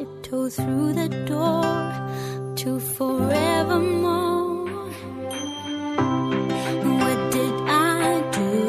tiptoe through the door to forevermore. What did I do?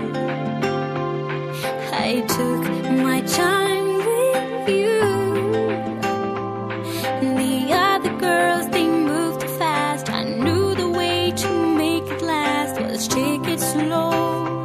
I took my time with you. The other girls, they moved too fast. I knew the way to make it last was take it slow.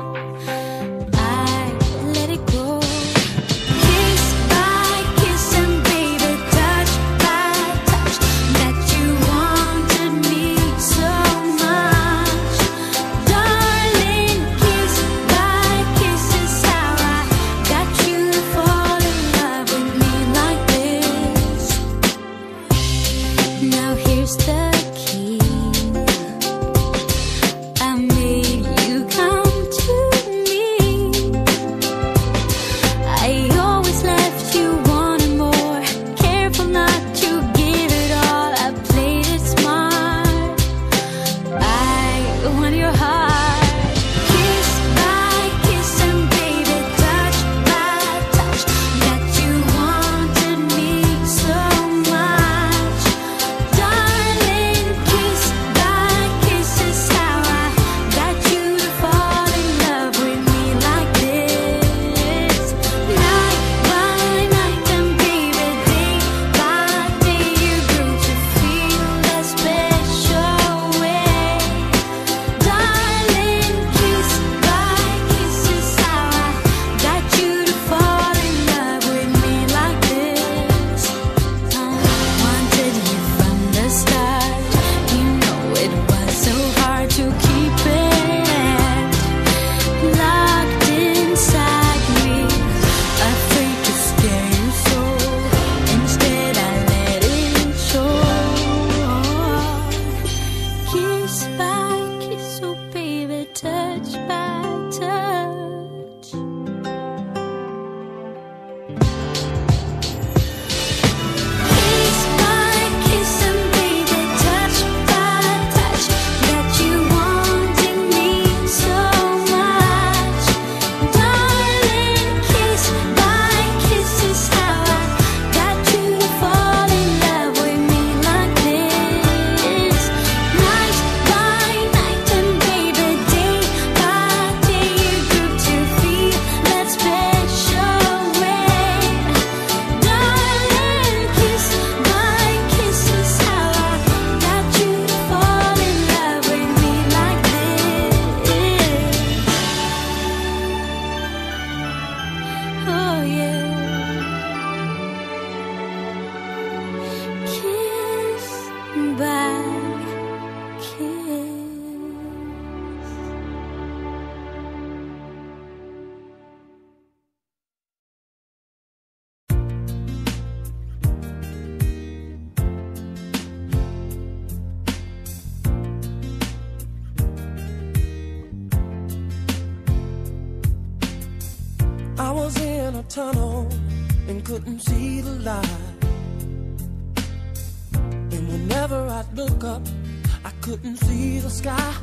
I was in a tunnel and couldn't see the light. And whenever I'd look up, I couldn't see the sky.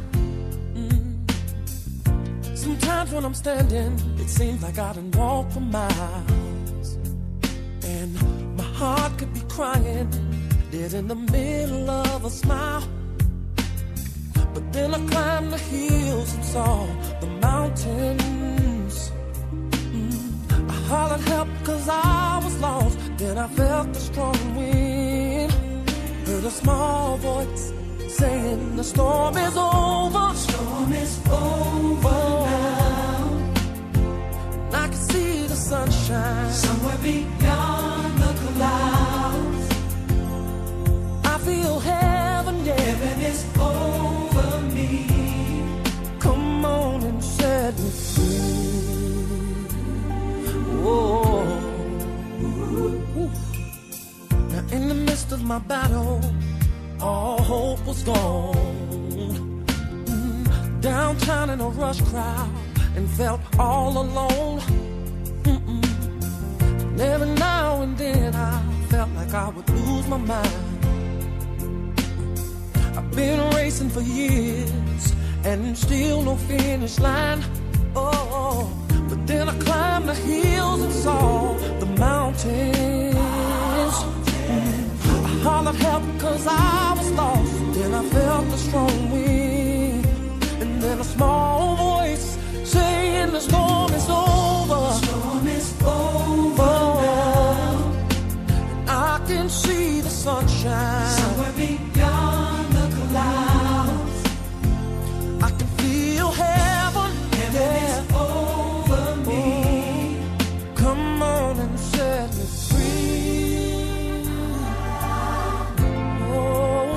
Sometimes when I'm standing, it seems like I done walked for miles. And my heart could be crying, dead in the middle of a smile. But then I climbed the hills and saw the mountains. I hollered help cause I was lost. Then I felt the strong wind. Heard a small voice saying the storm is over. The storm is over now. And I can see the sunshine somewhere beyond the clouds. I feel heaven, yeah. Heaven is over me. Come on and set me free. Whoa. Now in the midst of my battle, all hope was gone. Downtown in a rush crowd and felt all alone. And every now and then I felt like I would lose my mind. I've been racing for years and still no finish line. Oh, but then I climbed the hills and saw the mountains. can see the sunshine somewhere beyond the clouds. I can feel heaven, Heaven is over me. Come on and set me free. Oh,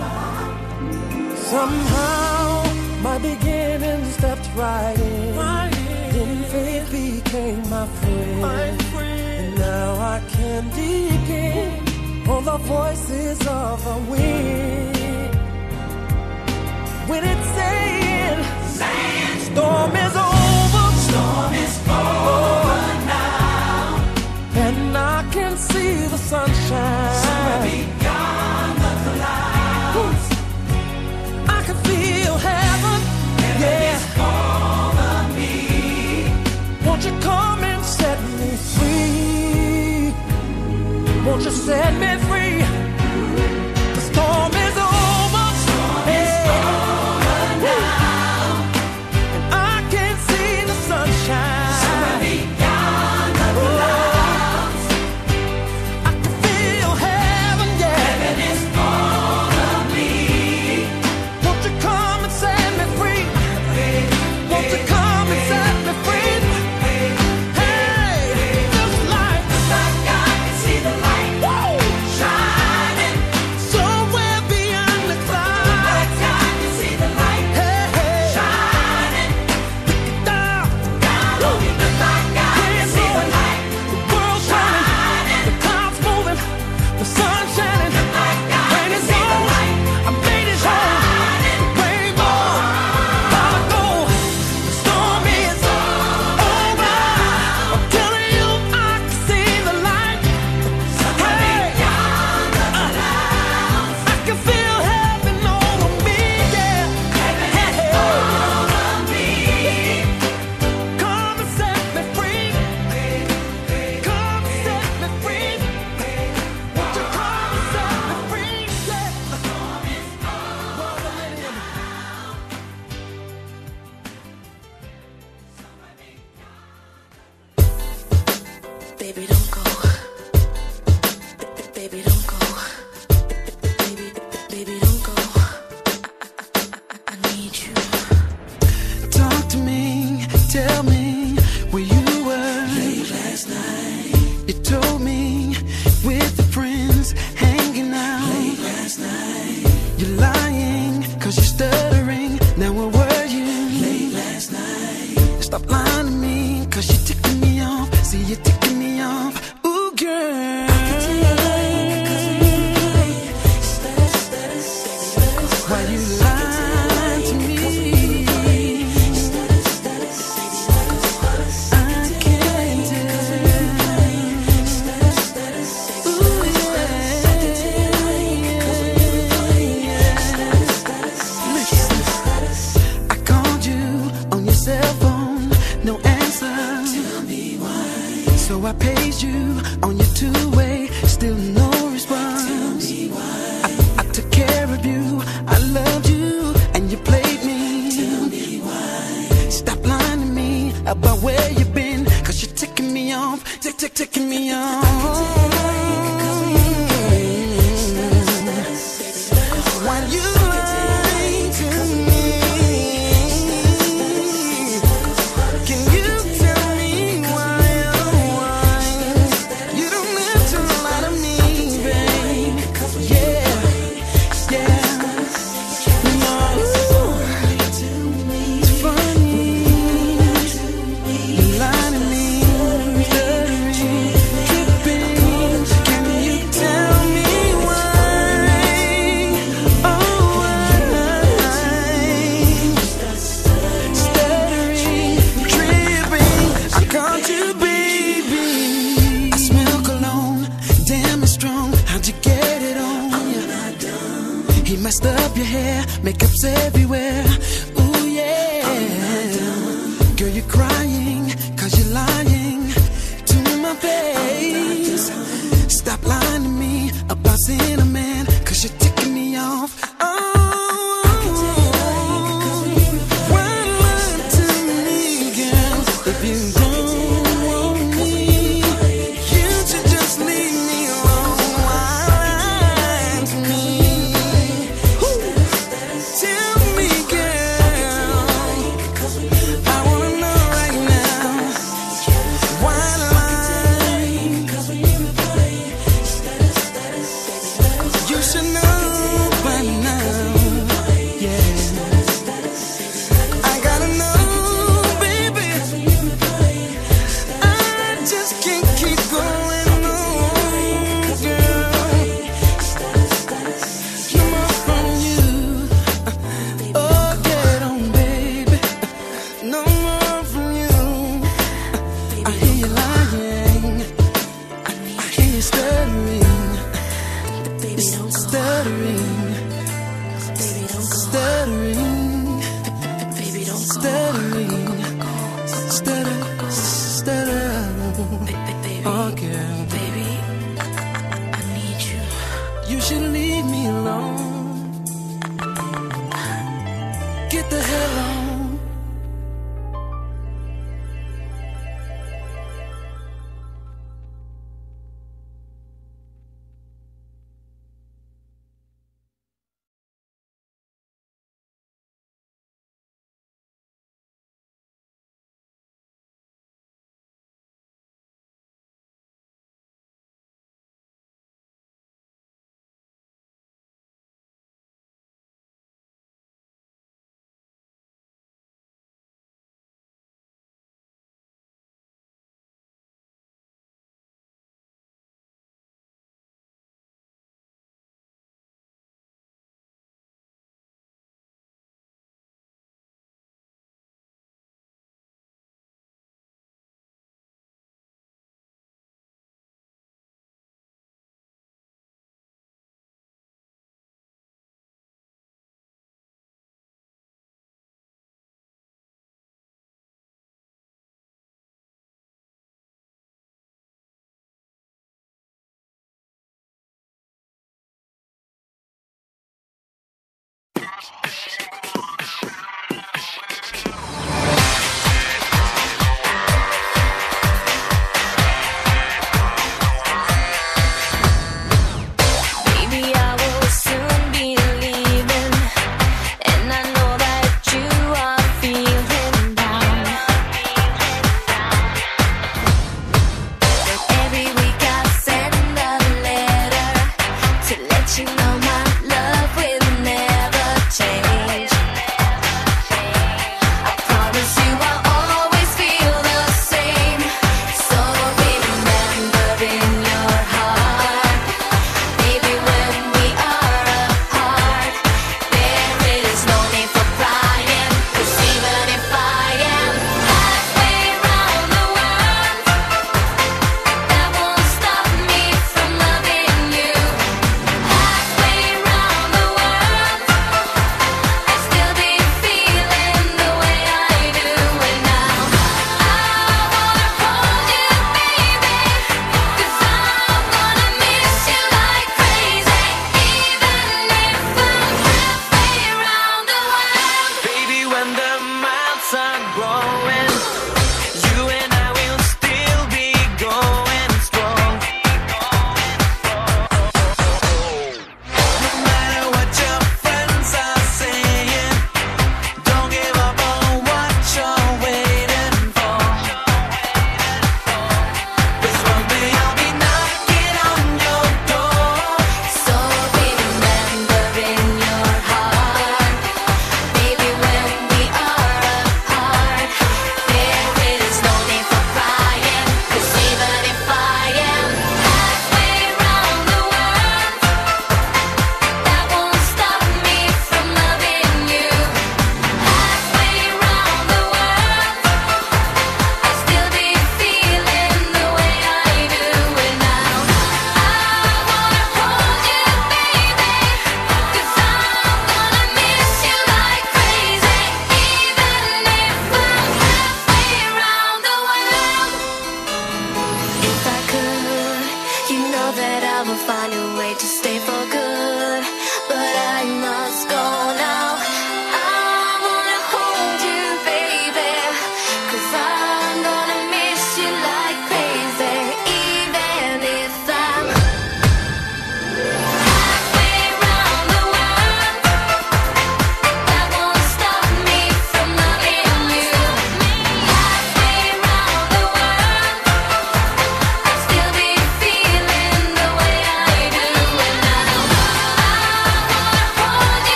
somehow my beginning stepped right in. Then faith became my friend. And now I can depend on the voices of the wind. When it's saying, storm is over. Storm is over now. And I can see the sunshine somewhere beyond the clouds. I can feel heaven, Heaven is over me. Won't you come and set me free? Won't you set me free? The storm is over. Storm is over now. And I can see the sunshine Somewhere beyond the clouds. I can feel heaven, yeah. Heaven is over me. Won't you come and set me free? Won't you come and set me free? Hey, this life, Like I can see the light woo, shining. somewhere beyond the clouds. Like I can see the light Hey, hey, shining. down, Down on me. Like I can see the light the world's shining, the clouds moving, the sun shining, Like I and can it's see the on. light I made it home, the rainbow, gotta go. The storm is over. I'm telling you, I can see the light. Hey, I can feel heaven over me, yeah. Come and set me free. Come and set me free. Won't you come and set me free? Yeah. Baby, don't go. Baby, don't go. Baby, don't go. I need you. Talk to me, tell me where you were late last night. You told me with the friends hanging out late last night. You're lying, cause you're stuttering. Now where were you late last night? Stop lying to me, cause you're ticking me off. See, you're ticking me off. Ooh, girl. Why you lying to me? I can't tell. Ooh, yeah. Listen, I called you on your cell phone, no answer. Tell me why. So I paged you on your two-way, still no response. Tell me why. I took care of you, I loved you, and you played me. Tell me why. Stop lying to me about where you've been, cause you're ticking me off, ticking me off. Why you lying to me? Can you tell me why, oh why? You don't have to lie to me, babe. Yeah, yeah. No, it's funny. You lie to me, stuttering, tripping. Can you tell me why? Oh, why? Stuttering, tripping. I called you, baby. I smell cologne, damn it's strong. How'd you get it on? He messed up your hair, makeup's everywhere. Ooh, yeah. Girl, you're crying, cause you're lying to my face. Stop lying to me about seeing a man, cause you're ticking me off. Oh, why lie to me, girl? If you don't want me, you should just leave me alone. Why stuttering, stuttering, stuttering, stutter, stutter. Oh, girl, Baby, I need you. you should leave me alone. Get the hell on.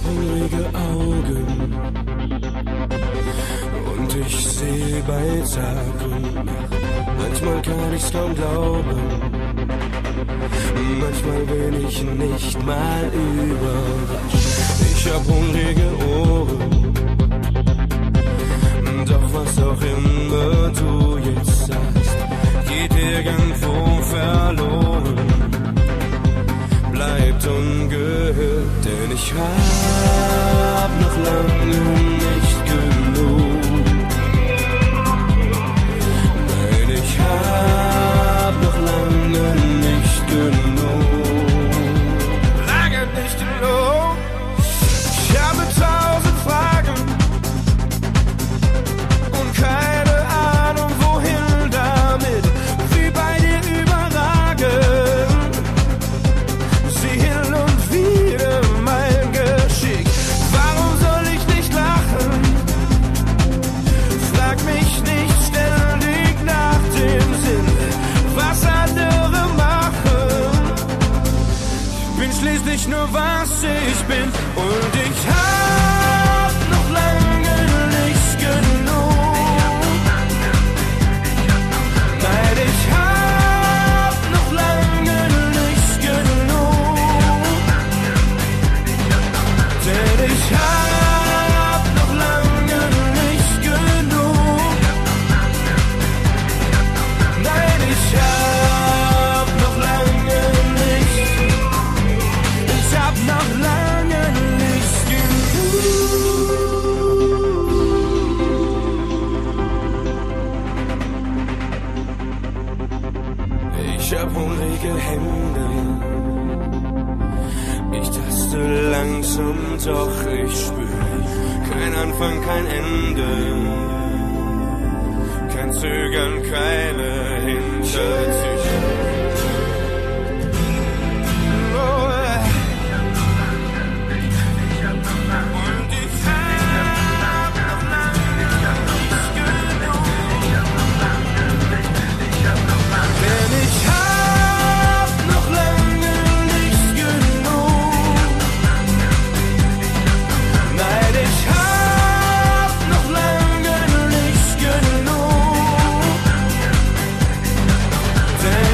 hungrige Augen und ich seh bei Tag und Nacht. Manchmal kann ich's kaum glauben, manchmal bin ich nicht mal überrascht. Ich hab hungrige Ohren, doch was auch immer du jetzt sagst, geht irgendwo verloren, bleibt ungehört, denn ich hab noch lange nicht genug. Nein, ich hab noch lange nicht genug. Lange nicht genug. Ich habe 1000 Fragen und keine Ahnung wohin damit. Wie bei dir überragen sie hin und wieder mein Geschick. Warum soll ich nicht lachen? Frag mich nicht ständig nach dem Sinn, was andere machen. Ich bin schließlich nur was ich bin und ich hab noch lange nicht genug. Nein, ich hab noch lange nicht genug. Denn ich hab noch lange nicht genug. Nein, ich hab noch lange nicht. Ich hab noch lange nicht genug. Ich hab hungrige Hände. Ich taste langsam, doch ich spür kein Anfang, kein Ende. Kein Zögern, keine Hintertür. Oh, und ich hab noch lange nicht genug. Denn ich hab noch lange nicht genug. Nein, ich hab noch lange nicht genug. Denn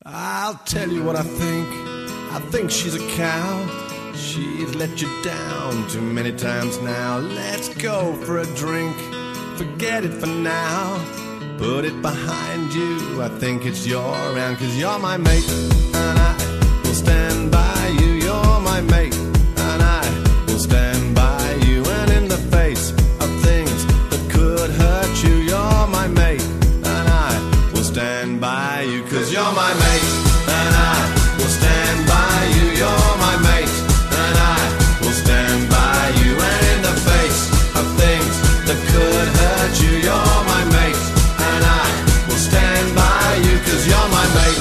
I'll tell you what I think. I think she's a cow. She's let you down too many times now. Let's go for a drink. Forget it for now. Put it behind you. I think it's your round, 'cause you're my mate, and I will stand by you. You're my mate, and I will stand by you. And in the face of things that could hurt you, you're my mate, and I will stand by you. 'Cause you're my mate, and I will stand by you. You're my mate, and I will stand by you. And in the face of things that could hurt you, you're my mate, and I will stand by you. 'Cause you're my mate.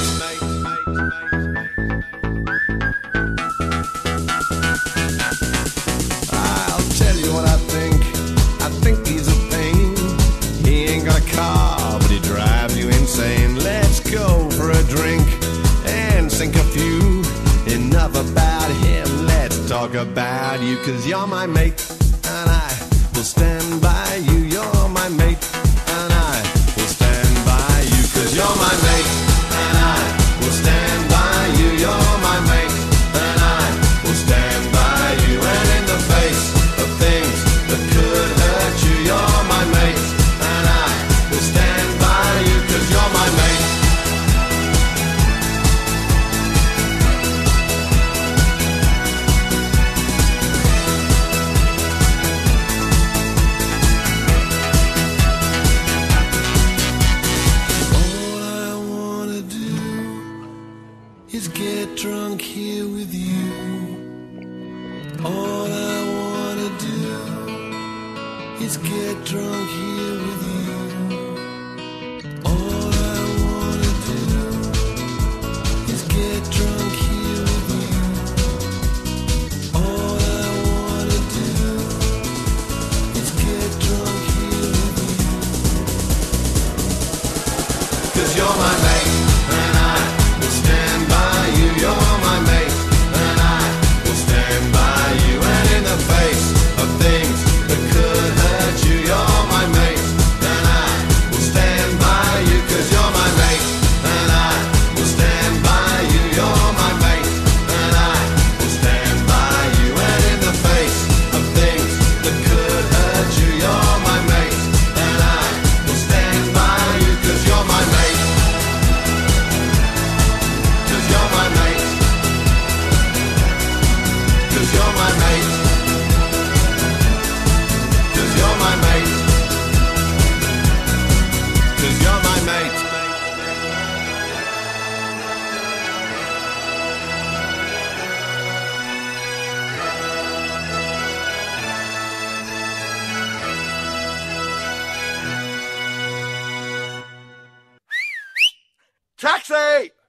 I'll tell you what I think. I think he's a pain. He ain't got a car, but he drives you insane. Let's go for a drink and sink a few. Enough about him, let's talk about you. 'Cause you're my mate, and I will stand by you. You're my mate, and I will stand by you. 'Cause you're my mate, and I will stand by you. You're my mate, and I will stand by you. And in the face of things that could hurt you, you're my mate, and I will stand by you. 'Cause you're my mate. Is get drunk here with you. All I wanna do is get drunk here with you. All I wanna do is get drunk here with you. All I wanna do is get drunk here with you. 'Cause you're my mate, and I will stand by you. You're my mate, and I will stand by you. And in the face of things that could hurt you, you're my mate, and I will stand by you. 'Cause you're my mate, and I will stand by you. You're my mate, and I will stand by you. And in the face of things that could hurt you, you're my mate, and I will stand by you. 'Cause you're my mate. 'Cause you're my mate. 'Cause you're my mate. 'Cause you're my mate. 'Cause you're my mate. Taxi!